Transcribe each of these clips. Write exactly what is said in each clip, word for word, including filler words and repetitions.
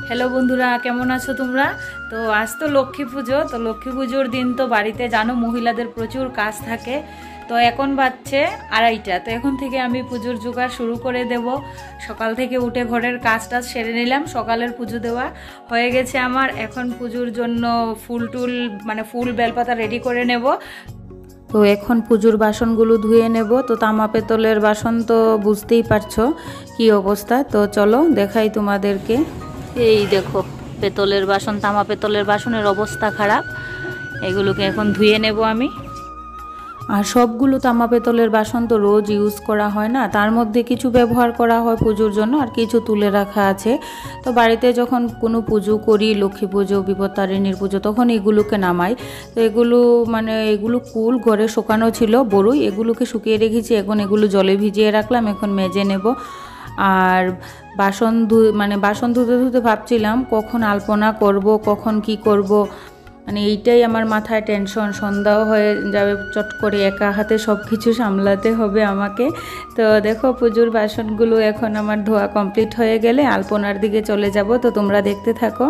Hello বন্ধুরা, কেমন আছো তোমরা? তো আজ তো লক্ষ্মী পুজো। তো লক্ষ্মী পুজোর দিন তো বাড়িতে জানো মহিলাদের প্রচুর কাজ থাকে। তো এখন বাজছে আড়াইটা। তো এখন থেকে আমি পুজোর জোগাড় শুরু করে দেব। সকাল থেকে উঠে ঘরের কাজ টাজ সেরে নিলাম। সকালের পুজো দেওয়া হয়ে গেছে আমার। এখন পুজোর জন্য ফুল টুল মানে ফুল বেলপাতা রেডি করে নেব। তো এখন পুজোর বাসনগুলো ধুয়ে নেব। তো তামা পেতলের বাসন তো বুঝতেই পারছো কি অবস্থা। তো চলো দেখাই তোমাদেরকে। এই দেখো পেতলের বাসন, তামা পেতলের বাসনের অবস্থা খারাপ। এগুলোকে এখন ধুয়ে নেব আমি। আর সবগুলো তামা পেতলের বাসন তো রোজ ইউজ করা হয় না, তার মধ্যে কিছু ব্যবহার করা হয় পুজোর জন্য আর কিছু তুলে রাখা আছে। তো বাড়িতে যখন কোনো পুজো করি, লক্ষ্মী পুজো, বিপত্তারিণীর পুজো, তখন এগুলোকে নামাই। তো এগুলো মানে এগুলো কুল ঘরে শুকানো ছিল বড়ই, এগুলোকে শুকিয়ে রেখেছি। এখন এগুলো জলে ভিজিয়ে রাখলাম, এখন মেজে নেব। আর বাসন ধু মানে বাসন ধুতে ধুতে ভাবছিলাম কখন আলপনা করব, কখন কি করব, মানে এইটাই আমার মাথায় টেনশন। সন্ধ্যাও হয়ে যাবে চট করে, একা হাতে সব কিছু সামলাতে হবে আমাকে। তো দেখো পুজোর বাসনগুলো এখন আমার ধোয়া কমপ্লিট হয়ে গেলে আলপনার দিকে চলে যাব। তো তোমরা দেখতে থাকো।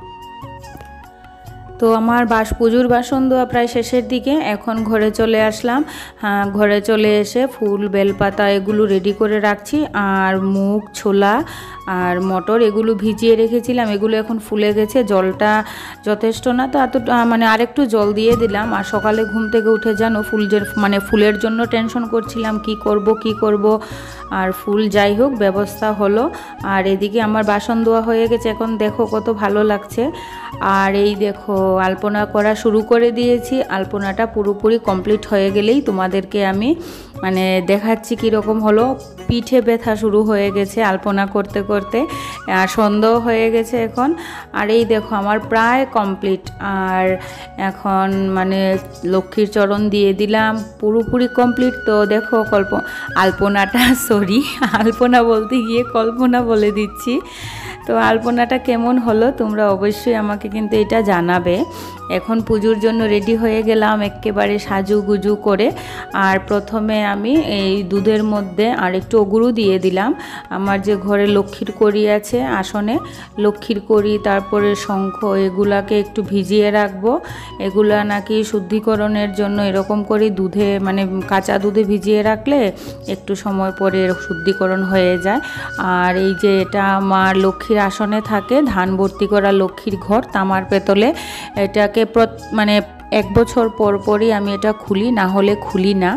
তো আমার বাস পুজোর বাসন ধোয়া প্রায় শেষের দিকে। এখন ঘরে চলে আসলাম। হ্যাঁ, ঘরে চলে এসে ফুল বেলপাতা এগুলো রেডি করে রাখছি। আর মুগ, ছোলা আর মটর এগুলো ভিজিয়ে রেখেছিলাম, এগুলো এখন ফুলে গেছে। জলটা যথেষ্ট না, তো এত মানে আরেকটু জল দিয়ে দিলাম। আর সকালে ঘুম থেকে উঠে জানো ফুলের মানে ফুলের জন্য টেনশন করছিলাম কি করব কি করব। আর ফুল যাই হোক ব্যবস্থা হলো। আর এদিকে আমার বাসন ধোয়া হয়ে গেছে। এখন দেখো কত ভালো লাগছে। আর এই দেখো আলপনা করা শুরু করে দিয়েছি। আলপনাটা পুরোপুরি কমপ্লিট হয়ে গেলেই তোমাদেরকে আমি মানে দেখাচ্ছি কীরকম হলো। পিঠে ব্যথা শুরু হয়ে গেছে আলপনা করতে করতে, আর সন্দেহ হয়ে গেছে এখন। আর এই দেখো আমার প্রায় কমপ্লিট। আর এখন মানে লক্ষ্মীর চরণ দিয়ে দিলাম, পুরোপুরি কমপ্লিট। তো দেখো কল্প আলপনাটা সরি আলপনা বলতে গিয়ে কল্পনা বলে দিচ্ছি। তো আলপনাটা কেমন হলো তোমরা অবশ্যই আমাকে কিন্তু এটা জানাবে। এখন পুজোর জন্য রেডি হয়ে গেলাম একেবারে সাজুগুজু করে। আর প্রথমে আমি এই দুধের মধ্যে আর একটু গুঁড়ো দিয়ে দিলাম। আমার যে ঘরে লক্ষ্মীর কড়ি আছে আসনে, লক্ষ্মীর কড়ি তারপরে শঙ্খ এগুলাকে একটু ভিজিয়ে রাখবো। এগুলা নাকি শুদ্ধিকরণের জন্য এরকম করে দুধে মানে কাঁচা দুধে ভিজিয়ে রাখলে একটু সময় পরে শুদ্ধিকরণ হয়ে যায়। আর এই যে এটা আমার লক্ষ্মীর আসনে থাকে, ধান ভর্তি করা লক্ষ্মীর ঘর তামার পেতলে। এটাকে মানে এক বছর পর পরই আমি এটা খুলি, না হলে খুলি না।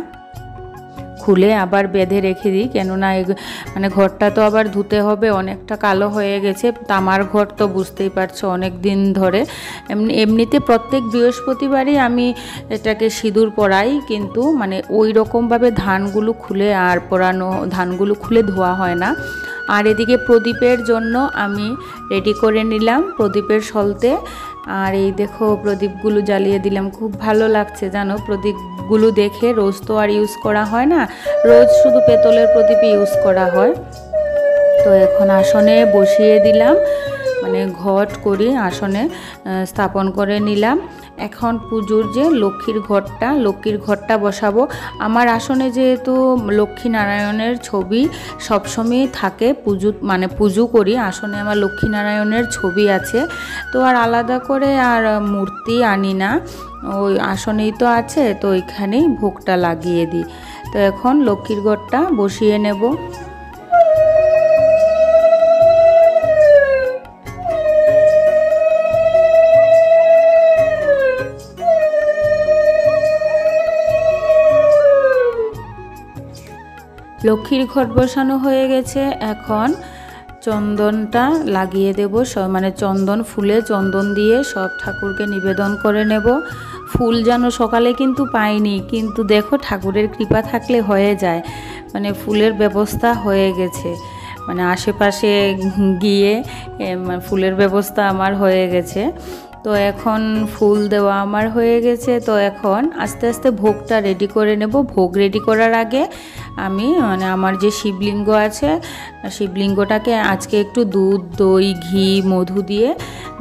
খুলে আবার বেঁধে রেখে দিই, কেননা মানে ঘরটা তো আবার ধুতে হবে, অনেকটা কালো হয়ে গেছে। তামার ঘর তো বুঝতেই পারছো অনেক দিন ধরে। এমনি এমনিতে প্রত্যেক বৃহস্পতিবারই আমি এটাকে সিঁদুর পরাই, কিন্তু মানে ওই রকমভাবে ধানগুলো খুলে আর পরানো ধানগুলো খুলে ধোয়া হয় না। আর এদিকে প্রদীপের জন্য আমি রেডি করে নিলাম প্রদীপের সলতে। আর এই দেখো প্রদীপগুলো জ্বালিয়ে দিলাম, খুব ভালো লাগছে জানো প্রদীপগুলো দেখে। রোজ তো আর ইউজ করা হয় না, রোজ শুধু পেতলের প্রদীপ ইউজ করা হয়। তো এখন আসনে বসিয়ে দিলাম, মানে ঘট করি আসনে স্থাপন করে নিলাম। এখন পুজোর যে লক্ষ্মীর ঘরটা লক্ষ্মীর ঘরটা বসাবো। আমার আসনে যেহেতু লক্ষ্মী নারায়ণের ছবি সবসময় থাকে, পুজো মানে পুজো করি আসনে আমার লক্ষ্মী নারায়ণের ছবি আছে। তো আর আলাদা করে আর মূর্তি আনি না, ওই আসনেই তো আছে, তো ওইখানেই ভোগটা লাগিয়ে দিই। তো এখন লক্ষ্মীর ঘরটা বসিয়ে নেব। লক্ষ্মীর ঘট বসানো হয়ে গেছে। এখন চন্দনটা লাগিয়ে দেব, মানে চন্দন ফুলে চন্দন দিয়ে সব ঠাকুরকে নিবেদন করে নেব। ফুল যেন সকালে কিন্তু পাইনি, কিন্তু দেখো ঠাকুরের কৃপা থাকলে হয়ে যায়, মানে ফুলের ব্যবস্থা হয়ে গেছে। মানে আশেপাশে গিয়ে ফুলের ব্যবস্থা আমার হয়ে গেছে। তো এখন ফুল দেওয়া আমার হয়ে গেছে। তো এখন আস্তে আস্তে ভোগটা রেডি করে নেব। ভোগ রেডি করার আগে আমি মানে আমার যে শিবলিঙ্গ আছে শিবলিঙ্গটাকে আজকে একটু দুধ, দই, ঘি, মধু দিয়ে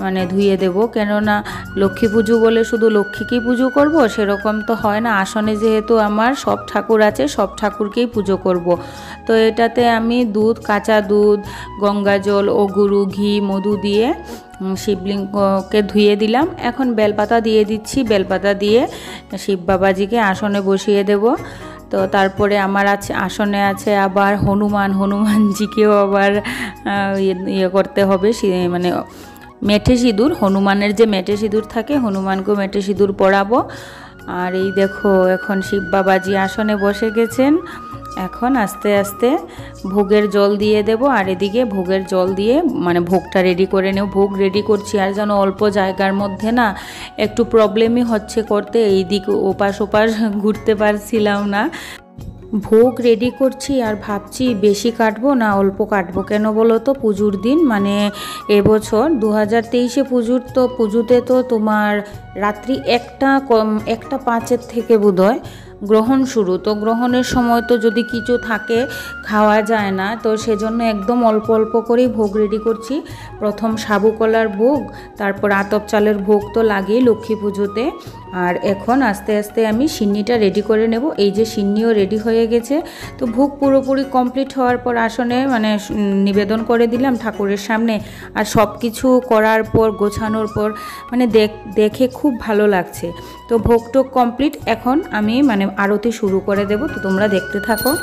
মানে ধুয়ে দেব, কেননা লক্ষ্মী পুজো বলে শুধু লক্ষ্মীকেই পুজো করব সেরকম তো হয় না। আসনে যেহেতু আমার সব ঠাকুর আছে, সব ঠাকুরকেই পুজো করব। তো এটাতে আমি দুধ, কাঁচা দুধ, গঙ্গা জল ও গুরু, ঘি, মধু দিয়ে শিবলিঙ্গকে ধুয়ে দিলাম। এখন বেলপাতা দিয়ে দিচ্ছি, বেলপাতা দিয়ে শিব বাবাজিকে আসনে বসিয়ে দেব। তো তারপরে আমার আছে আসনে আছে আবার হনুমান, হনুমানজিকেও আবার ইয়ে করতে হবে, মানে মেঠে সিঁদুর, হনুমানের যে মেঠে সিঁদুর থাকে হনুমানকেও মেঠে সিঁদুর পরাবো। আর এই দেখো এখন শিব বাবাজি আসনে বসে গেছেন। এখন আস্তে আস্তে ভোগের জল দিয়ে দেব, আর এদিকে ভোগের জল দিয়ে মানে ভোগটা রেডি করে নেব। ভোগ রেডি করছি, আর যেন অল্প জায়গার মধ্যে না একটু প্রবলেমই হচ্ছে করতে, এই দিক ওপাশ ওপাশ ঘুরতে পারছিলাম না। ভোগ রেডি করছি আর ভাবছি বেশি কাটবো না অল্প কাটবো, কেন বলো তো পুজোর দিন, মানে এবছর দু হাজার তেইশে পুজোর তো পুজোতে তো তোমার রাত্রি একটা কম একটা পাঁচের থেকে বোধহয় গ্রহণ শুরু। তো গ্রহণের সময় তো যদি কিছু থাকে খাওয়া যায় না, তো সেজন্য একদম অল্প অল্প করেই ভোগ রেডি করছি। প্রথম সাবু কলার ভোগ, তারপর আতপ চালের ভোগ তো লাগেই লক্ষ্মী পুজোতে। আর এখন আস্তে আস্তে আমি সিন্নিটা রেডি করে নেব। এই যে সিন্নিও রেডি হয়ে গেছে। তো ভোগ পুরোপুরি কমপ্লিট হওয়ার পর আসনে মানে নিবেদন করে দিলাম ঠাকুরের সামনে। আর সব কিছু করার পর গোছানোর পর মানে দেখে খুব ভালো লাগছে। তো ভোগ টোগ কমপ্লিট, এখন আমি মানে আরতি শুরু করে দেব। তো তোমরা দেখতে থাকো।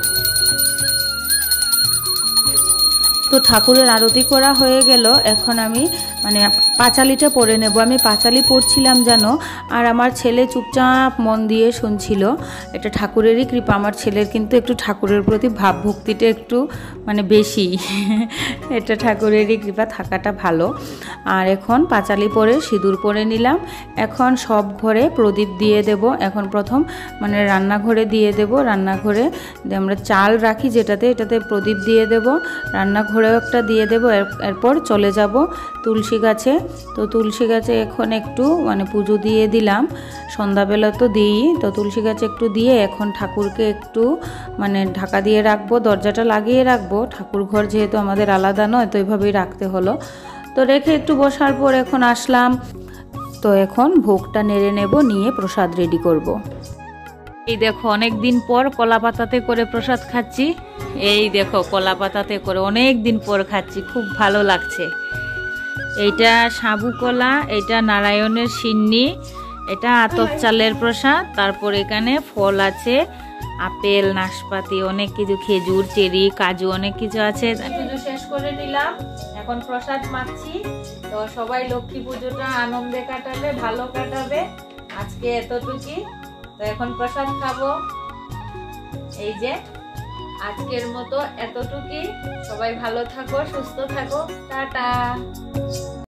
তো ঠাকুরের আরতি করা হয়ে গেল, এখন আমি মানে পাঁচালিটা পড়ে নেব। আমি পাঁচালি পড়ছিলাম জানো, আর আমার ছেলে চুপচাপ মন দিয়ে শুনছিল। এটা ঠাকুরেরই কৃপা, আমার ছেলের কিন্তু একটু ঠাকুরের প্রতি ভাবভক্তিটা একটু মানে বেশি এটা ঠাকুরেরই কৃপা, থাকাটা ভালো। আর এখন পাঁচালি পরে সিঁদুর পরে নিলাম। এখন সব ঘরে প্রদীপ দিয়ে দেব। এখন প্রথম মানে রান্নাঘরে দিয়ে দেব, রান্নাঘরে আমরা চাল রাখি যেটাতে, এটাতে প্রদীপ দিয়ে দেব। রান্নাঘরেও একটা দিয়ে দেব। এরপর চলে যাব তুলসী গাছে। তো তুলসী গাছে এখন একটু মানে পুজো দিয়ে দিলাম, সন্ধ্যাবেলা তো দিই। তো তুলসী গাছে একটু দিয়ে এখন ঠাকুরকে একটু মানে ঢাকা দিয়ে রাখবো, দরজাটা লাগিয়ে রাখবো। ঠাকুর ঘর যেহেতু আমাদের আলাদা নয়, তো এইভাবেই রাখতে হলো। তো রেখে একটু বসার পর এখন আসলাম। তো এখন ভোগটা নেড়ে নেব, নিয়ে প্রসাদ রেডি করব। এই দেখো অনেক দিন পর কলা পাতাতে করে প্রসাদ খাচ্ছি। এই দেখো কলা পাতাতে করে অনেক দিন পর খাচ্ছি, খুব ভালো লাগছে। এইটা সাবু কলা, এটা নারায়ণের সিন্নি, এটা আতপ চালের প্রসাদ। তারপর এখানে ফল আছে, আপেল, নাশপাতি, অনেক কিছু, খেজুর, চেরি, কাজু, অনেক কিছু আছে। পুজো শেষ করে নিলাম, এখন প্রসাদ মাখছি। তো সবাই লক্ষ্মী পুজোটা আনন্দে কাটাবে, ভালো কাটাবে। আজকে এতটুকুই। তো এখন প্রসাদ খাবো। এই যে আজকের মতো এতটুকুই। সবাই ভালো থাকো, সুস্থ থাকো, টাটা।